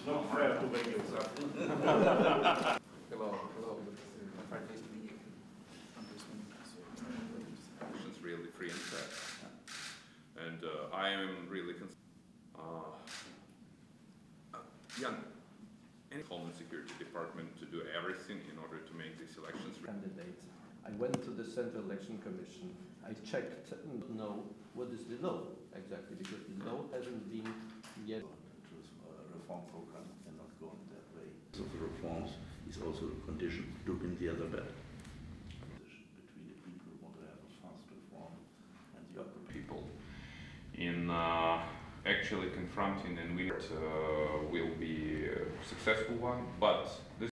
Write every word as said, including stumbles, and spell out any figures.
not fair to make it up. Hello, hello. It's really free and fair. And uh, I am really concerned. Uh, uh, yeah, any Homeland Security Department to do everything in order to make these elections. Candidates. I went to the Central Election Commission. I checked and know what is the law exactly, because the law hasn't been yet. A reform program and not going that way. So the reforms is also a condition to win the other battle. Between the people who want to have a fast reform and the other people in uh, actually confronting and we uh, will be a successful one, but this